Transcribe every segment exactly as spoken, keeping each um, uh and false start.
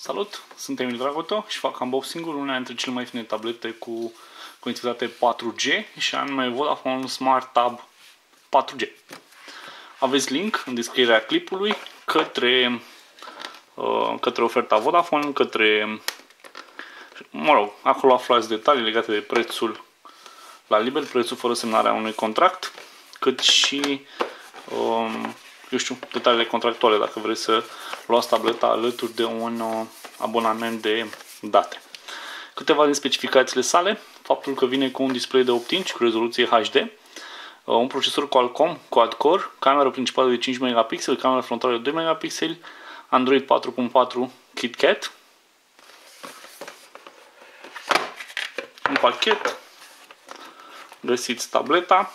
Salut, sunt Emil Dragoto și fac unboxing-ul una dintre cele mai fine tablete cu conectivitate patru G și anume Vodafone Smart Tab patru G. Aveți link în descrierea clipului către, uh, către oferta Vodafone, către, mă rog, acolo aflați detalii legate de prețul la liber, prețul fără semnarea unui contract, cât și um, eu știu, detaliile contractuale dacă vreți să luați tableta alături de un uh, abonament de date. Câteva din specificațiile sale: faptul că vine cu un display de opt inch cu rezoluție H D, uh, un procesor Qualcomm quad-core, cameră principală de cinci megapixeli, cameră frontală de doi megapixeli, Android patru punct patru KitKat, un pachet, găsiți tableta,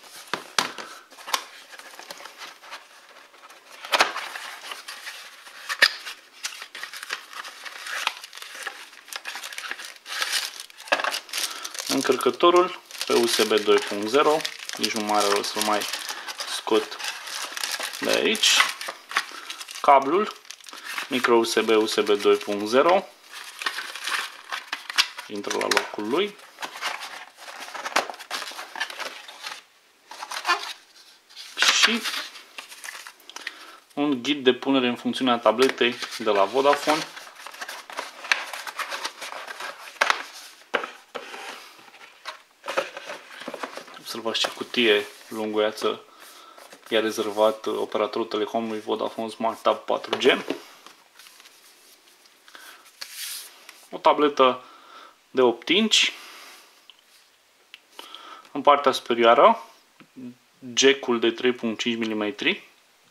încărcătorul pe U S B doi punct zero, nici nu mai are rost să-l mai scot de aici, cablul micro U S B U S B doi punct zero, intră la locul lui, și un ghid de punere în funcțiune a tabletei de la Vodafone. Observați ce cutie lunguiață i-a rezervat operatorul telecomului Vodafone Smart Tab patru G. O tabletă de opt inch. În partea superioară, jack-ul de trei punct cinci milimetri.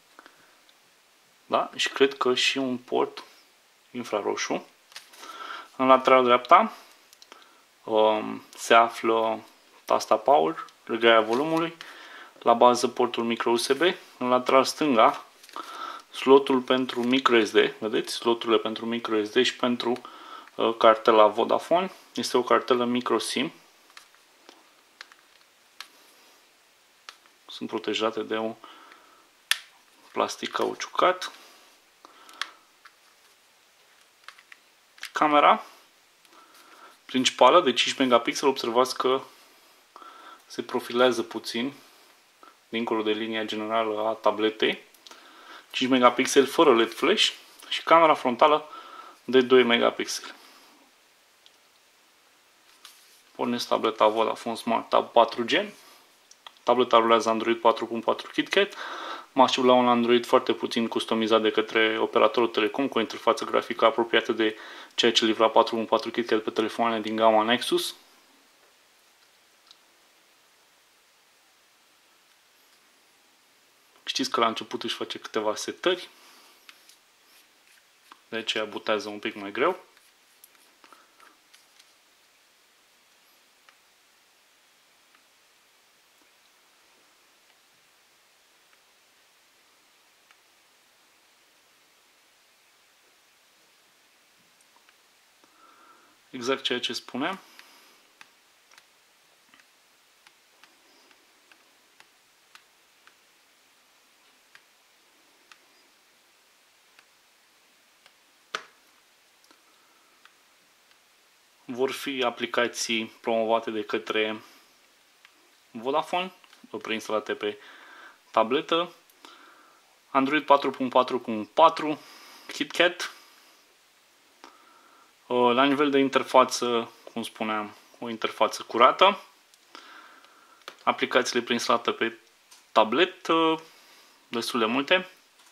Da? Și cred că și un port infraroșu. În lateral dreapta um, se află tasta power, regarea volumului, la bază portul micro U S B, în lateral stânga slotul pentru micro S D, vedeți? Sloturile pentru micro S D și pentru uh, cartela Vodafone. Este o cartelă micro SIM. Sunt protejate de un plastic cauciucat. Camera principală de cinci megapixeli, observați că se profilează puțin dincolo de linia generală a tabletei. cinci megapixeli fără L E D flash și camera frontală de doi megapixeli. Pornesc tableta Vodafone Smart Tab patru G. Tableta rulează Android patru punct patru KitKat. Mă aștept la un Android foarte puțin customizat de către operatorul Telecom, cu o interfață grafică apropiată de ceea ce livra patru punct patru KitKat pe telefoanele din gama Nexus. Știți că la început își face câteva setări, de aceea butează un pic mai greu. Exact ceea ce spuneam. Vor fi aplicații promovate de către Vodafone, preinstalate pe tabletă, Android patru punct patru punct patru, KitKat. La nivel de interfață, cum spuneam, o interfață curată. Aplicațiile preinstalate pe tabletă, destul de multe.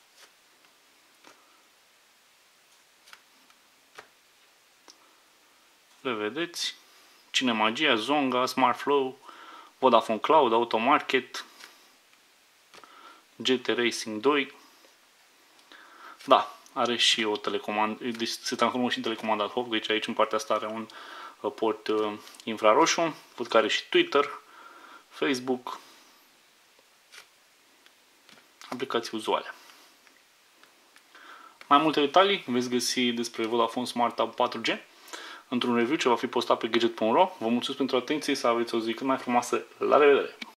Le vedeți: Cinemagia, Zonga, SmartFlow, Vodafone Cloud, Automarket, G T Racing doi. Da, are și o telecomandă, se transformă și în telecomandă ad hoc, deci aici în partea asta are un port infraroșu. Văd că are și Twitter, Facebook, aplicații uzuale. Mai multe detalii veți găsi despre Vodafone Smart Tab patru G într-un review ce va fi postat pe gadget punct ro. Vă mulțumesc pentru atenție, să aveți o zi cât mai frumoasă. La revedere!